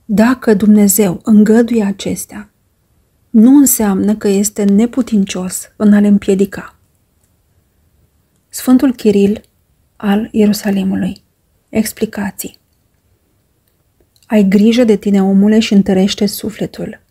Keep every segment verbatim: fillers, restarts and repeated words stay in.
Dacă Dumnezeu îngăduie acestea, nu înseamnă că este neputincios în a le împiedica. Sfântul Chiril al Ierusalimului. Explicații. Ai grijă de tine, omule, și întărește sufletul.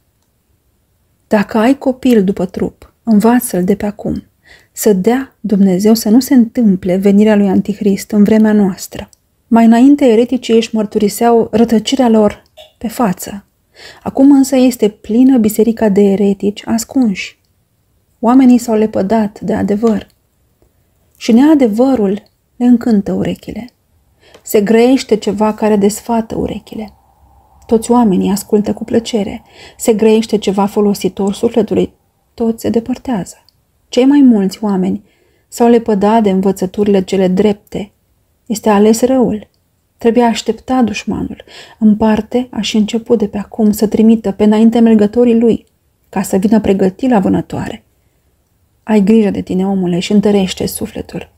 Dacă ai copil după trup, învață-l de pe acum, să dea Dumnezeu să nu se întâmple venirea lui Antichrist în vremea noastră. Mai înainte ereticii își mărturiseau rătăcirea lor pe față. Acum însă este plină biserica de eretici ascunși. Oamenii s-au lepădat de adevăr. Și neadevărul le încântă urechile. Se grăiește ceva care desfată urechile. Toți oamenii ascultă cu plăcere. Se grăiește ceva folositor sufletului. Toți se depărtează. Cei mai mulți oameni s-au lepădat de învățăturile cele drepte. Este ales răul. Trebuie aștepta dușmanul. În parte a și început de pe acum să trimită pe înainte mergătorii lui, ca să vină pregătit la vânătoare. Ai grijă de tine, omule, și întărește sufletul.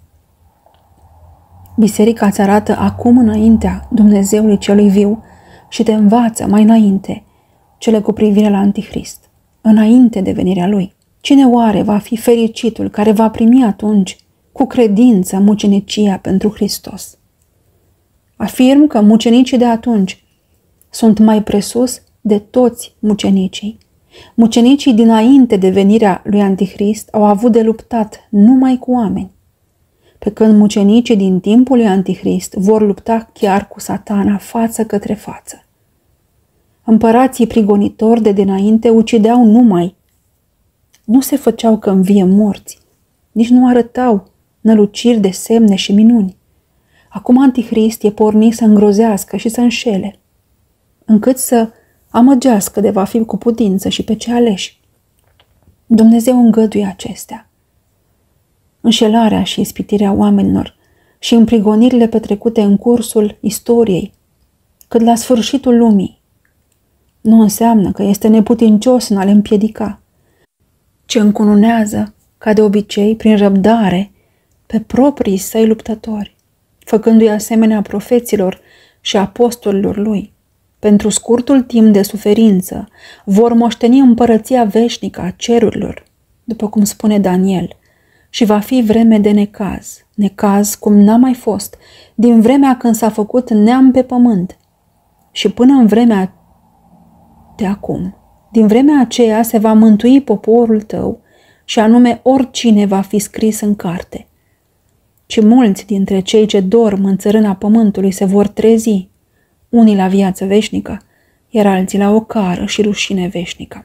Biserica îți arată acum înaintea Dumnezeului celui viu și te învață mai înainte cele cu privire la Antichrist, înainte de venirea lui. Cine oare va fi fericitul care va primi atunci cu credință mucenicia pentru Hristos? Afirm că mucenicii de atunci sunt mai presus de toți mucenicii. Mucenicii dinainte de venirea lui Antichrist au avut de luptat numai cu oameni, pe când mucenicii din timpul lui Antichrist vor lupta chiar cu Satana față către față. Împărații prigonitori de dinainte ucideau numai. Nu se făceau că învie morți, nici nu arătau năluciri de semne și minuni. Acum Antichrist e pornit să îngrozească și să înșele, încât să amăgească de va fi cu putință și pe cei aleși. Dumnezeu îngăduie acestea. Înșelarea și ispitirea oamenilor și împrigonirile petrecute în cursul istoriei, cât la sfârșitul lumii, nu înseamnă că este neputincios în a le împiedica, ci încununează, ca de obicei, prin răbdare, pe proprii săi luptători, făcându-i asemenea profeților și apostolilor lui. Pentru scurtul timp de suferință vor moșteni împărăția veșnică a cerurilor, după cum spune Daniel, și va fi vreme de necaz, necaz cum n-a mai fost, din vremea când s-a făcut neam pe pământ și până în vremea de acum. Din vremea aceea se va mântui poporul tău și anume oricine va fi scris în carte. Și mulți dintre cei ce dorm în țărâna pământului se vor trezi, unii la viață veșnică, iar alții la ocară și rușine veșnică.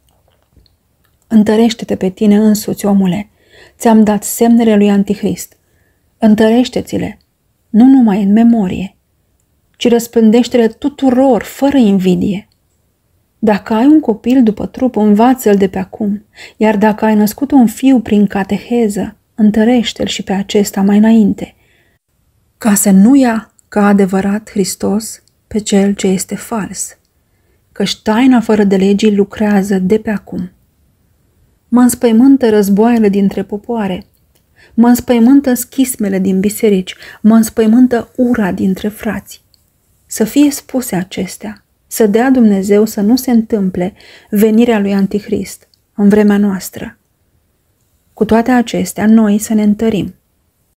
Întărește-te pe tine însuți, omule, ți-am dat semnele lui Antichrist. Întărește-ți-le, nu numai în memorie, ci răspândește-le tuturor, fără invidie. Dacă ai un copil după trup, învață-l de pe acum, iar dacă ai născut un fiu prin cateheză, întărește-l și pe acesta mai înainte, ca să nu ia ca adevărat Hristos pe cel ce este fals, căci taina fără de legii lucrează de pe acum. Mă înspăimântă războaiele dintre popoare, mă înspăimântă schismele din biserici, mă înspăimântă ura dintre frați. Să fie spuse acestea, să dea Dumnezeu să nu se întâmple venirea lui Antichrist în vremea noastră. Cu toate acestea, noi să ne întărim.